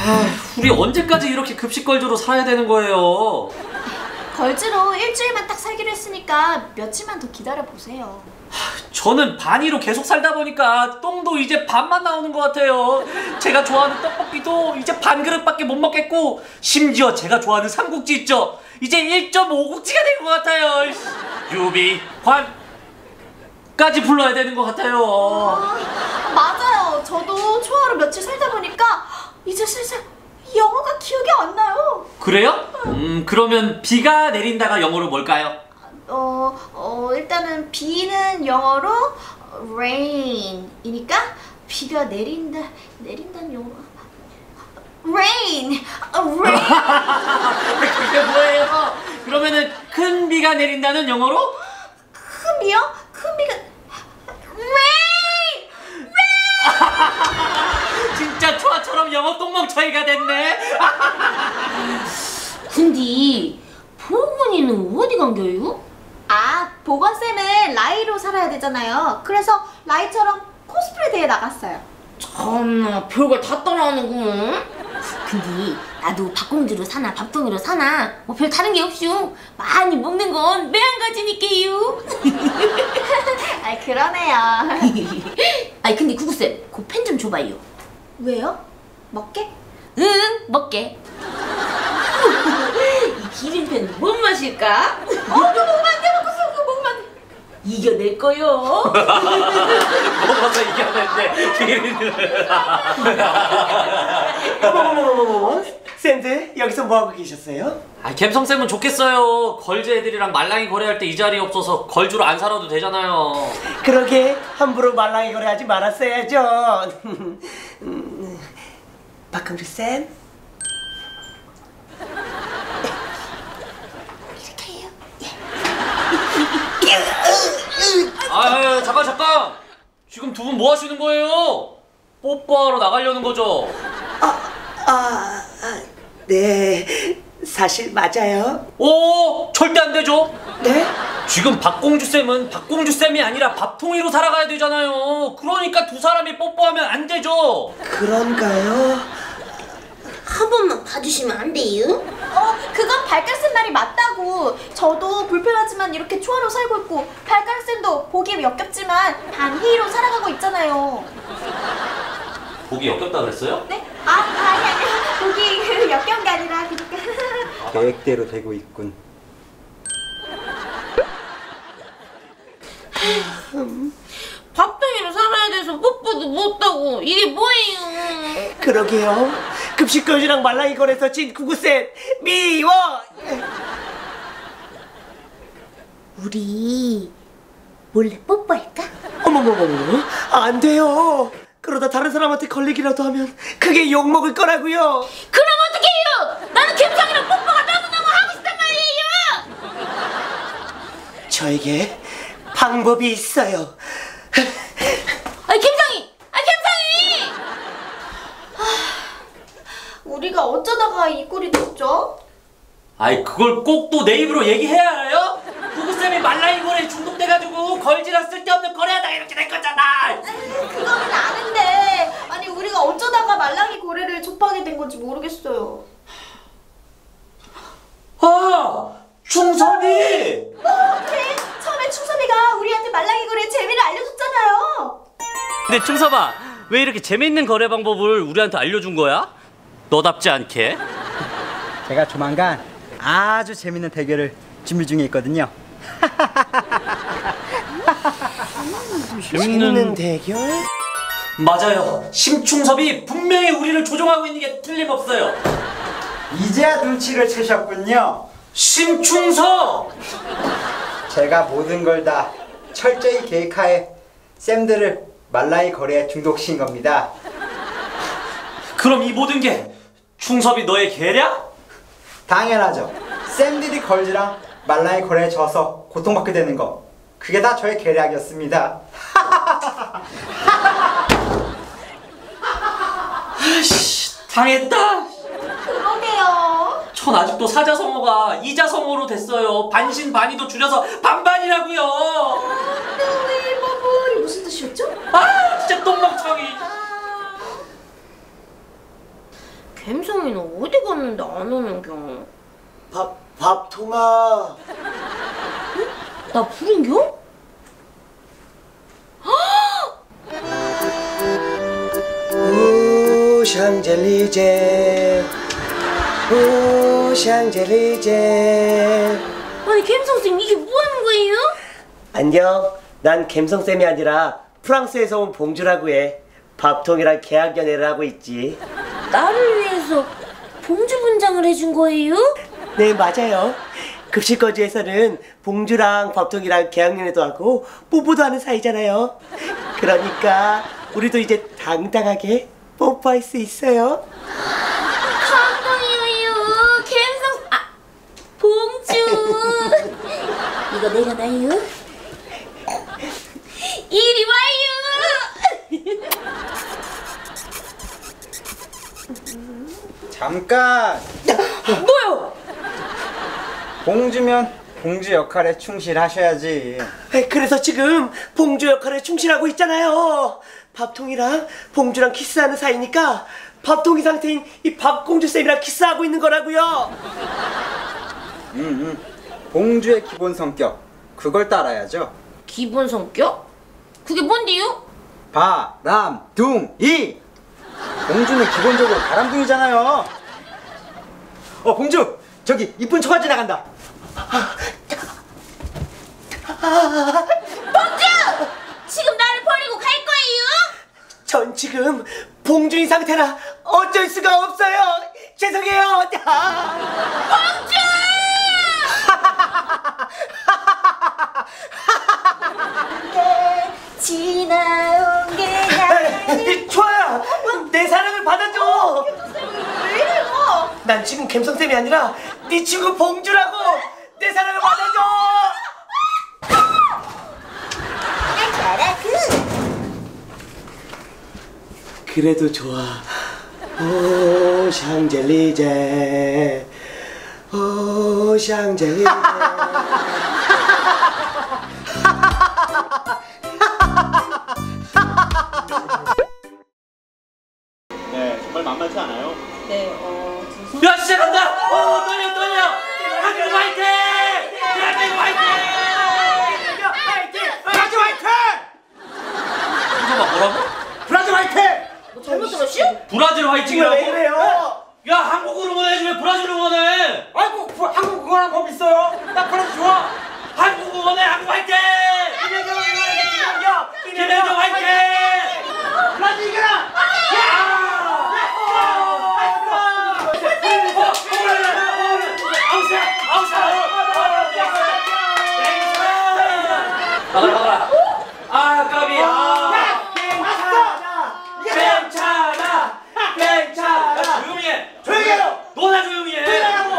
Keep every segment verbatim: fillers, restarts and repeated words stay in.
아, 우리 언제까지 이렇게 급식 걸즈로 살아야 되는 거예요? 걸즈로 일주일만 딱 살기로 했으니까 며칠만 더 기다려보세요. 저는 반이로 계속 살다 보니까 똥도 이제 반만 나오는 것 같아요. 제가 좋아하는 떡볶이도 이제 반 그릇밖에 못 먹겠고, 심지어 제가 좋아하는 삼국지 있죠? 이제 일 점 오 국지가 된 것 같아요. 유비, 관까지 불러야 되는 것 같아요. 아, 맞아요. 저도 초하루 며칠 살다 보니까 이제 슬슬 영어가 기억이 안 나요. 그래요? 음, 그러면 비가 내린다가 영어로 뭘까요? 어, 어 일단은 비는 영어로 rain이니까 비가 내린다, 내린다는 영어로 rain, rain. 그게 뭐예요? 그러면은 큰 비가 내린다는 영어로? 큰 비요? 큰 비가 rain, rain. 진짜 초아처럼 영어 똥멍청이가 됐네. 근데 보건이는 어디 간겨요? 아, 보건쌤은 라이로 살아야 되잖아요. 그래서 라이처럼 코스프레 대회 나갔어요. 참나 별걸 다 따라하는구먼. 근데 나도 밥공주로 사나 밥통이로 사나 뭐 별 다른 게 없슈. 많이 먹는 건 매한가지니까요. 아, 그러네요. 아니 근데 구구쌤 그 펜 좀 줘봐요. 왜요? 먹게? 응 먹게. 이 기린펜 뭔 맛일까? 어, 그거 먹으면 안 돼, 먹었어. 그거 먹으면 안 돼. 이겨낼 거요. 먹어서 이겼는데. 어머머머머머, 쌤들 여기서 뭐 하고 계셨어요? 아, 갬성쌤은 좋겠어요. 걸즈 애들이랑 말랑이 거래할 때 이 자리에 없어서 걸즈로 안 살아도 되잖아요. 그러게 함부로 말랑이 거래하지 말았어야죠. 음, 박금주 쌤. 이렇게 해요. 아, 잠깐 잠깐. 지금 두 분 뭐 하시는 거예요? 뽀뽀하러 나가려는 거죠? 아, 아, 아, 네, 사실 맞아요. 오, 절대 안 되죠. 네? 지금 박공주쌤은 박공주쌤이 아니라 밥통이로 살아가야 되잖아요. 그러니까 두 사람이 뽀뽀하면 안 되죠. 그런가요? 한 번만 봐주시면 안 돼요? 어, 그건 발가락쌤 말이 맞다고. 저도 불편하지만 이렇게 초하루 살고 있고, 발가락쌤도 보기 역겹지만 반희로 살아가고 있잖아요. 보기 역겹다 그랬어요? 네? 아, 아니 아니. 보기 그 역겨운 게 아니라 그러니까. 계획대로 되고 있군. 밥통이로 살아야 돼서 뽀뽀도 못하고 이게 뭐예요? 그러게요. 급식거지랑 말랑이 거래서 진 구구쌤 미워. 우리 몰래 뽀뽀할까? 어머머머머, 안 돼요. 그러다 다른 사람한테 걸리기라도 하면 그게 욕먹을 거라고요. 그럼 어떡해요? 나는 김상이랑 뽀뽀가 너무너무 하고 싶단 말이에요. 저에게 방법이 있어요. 아 김상이! 아 김상이! 우리가 어쩌다가 이 꼴이 됐죠? 아이, 그걸 꼭 또 내 입으로 얘기해야 알아요? 구구쌤이 말랑이 거래에 중독돼가지고 걸즈랑 쓸데없는 거래하다가 이렇게 된 거잖아. 그거는 아는데, 아니 우리가 어쩌다가 말랑이 고래를 접하게 된 건지 모르겠어요. 아, 충선이. 어, 그래. 처음에 충섭이가 우리한테 말랑이 고래의 재미를 알려줬잖아요. 근데 충섭아, 왜 이렇게 재밌는 거래 방법을 우리한테 알려준 거야? 너답지 않게. 제가 조만간 아주 재밌는 대결을 준비 중에 있거든요. 재밌는 대결? 맞아요. 심충섭이 분명히 우리를 조종하고 있는 게 틀림없어요. 이제야 눈치를 채셨군요. 심충섭! 제가 모든 걸 다 철저히 계획하에 쌤들을 말랑이 거래에 중독시킨 겁니다. 그럼 이 모든 게 충섭이 너의 계략? 당연하죠. 쌤들이 걸즈랑 말랑이 거래에 져서 고통받게 되는 거, 그게 다 저의 계략이었습니다. 아이씨, 당했다. 그러게요. 전 아직도 사자성어가 이자성어로 됐어요. 반신반의도 줄여서 반반이라고요. Unbelievable. 무슨 뜻이었죠? 아, 진짜 똥멍청이. 갬성이는 어디 갔는데 안 오는겨? 밥, 밥통아. 나 부른겨? 오, 샹젤리제. 오, 샹젤리제. 아니 갬성쌤 이게 뭐 하는 거예요? 안녕. 난 갬성쌤이 아니라 프랑스에서 온 봉주라고 해. 밥통이랑 계약 연애를 하고 있지. 나를 위해서 봉주 분장을 해준 거예요? 네, 맞아요. 급식거지에서는 봉주랑 밥통이랑 계약 연애도 하고 뽀뽀도 하는 사이잖아요. 그러니까 우리도 이제 당당하게 뽀뽀할 수 있어요. 감동이에요. 갬성 아 봉주. 이거 내려놔요. 이리 와요. 잠깐! 뭐요? 봉주면 봉주 역할에 충실하셔야지. 그래서 지금 봉주 역할에 충실하고 있잖아요. 밥통이랑 봉주랑 키스하는 사이니까 밥통이 상태인 이 밥공주쌤이랑 키스하고 있는 거라고요. 음, 음. 봉주의 기본 성격, 그걸 따라야죠. 기본 성격? 그게 뭔데요? 바람둥이! 봉주는 기본적으로 바람둥이잖아요. 어, 봉주! 저기 이쁜 처가 지나간다. 봉주! 지금 나를 버리고 갈 거예요? 전 지금 봉주인 상태라 어쩔 수가 없어요. 죄송해요. 봉주! 지나온 게 나를 좋아요. 내 사랑을 받아줘. 왜 이래요? 난 지금 갬성쌤이 아니라 네 친구 봉주라고. 내 사랑을 받아줘. 그래도 좋아. 오, 샹젤리제. 오, 샹젤리제. 네, 정말 만만치 않아요. 야, 시작한다! 어, 떨려, 떨려! 한국 화이팅! 대한민국 화이팅! 브라질 화이팅! 잠깐만, 뭐라고? 브라질 화이팅! 잘못 들었슈? 브라질 왜 화이팅이라고? 그래요? 야, 한국 응원해야지 왜 브라질 응원해? 아이고, 부- 한국 응원하는 법 있어요. 나 브라질 좋아. 한국 응원해, 한국 화이팅! 김혜경 응원해, 김혜경. 김혜경 화이팅! 브라질 이겨라! 나가라, 나가라. 아, 까비. 아. 괜찮아. 괜찮아. 조용히 해. 조용히 해요. 너나 조용히 해.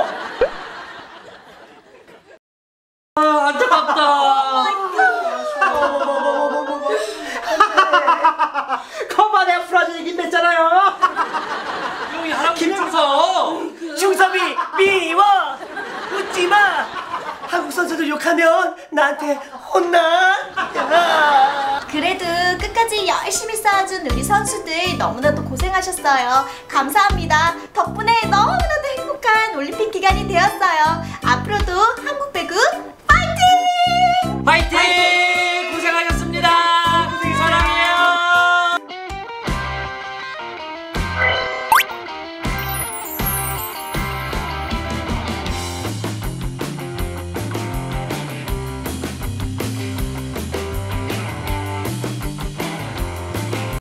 아, 안타깝다. 커버 내가 브라질 이긴댔잖아요. 조용히 하라고 김충서. 중섭이 미워. 웃지마. 한국 선수들 욕하면 나한테 혼나. 그래도 끝까지 열심히 쌓아준 우리 선수들 너무나도 고생하셨어요. 감사합니다. 덕분에 너무나도 행복한 올림픽 기간이 되었어요. 앞으로도 한국 배구 파이팅! 파이팅!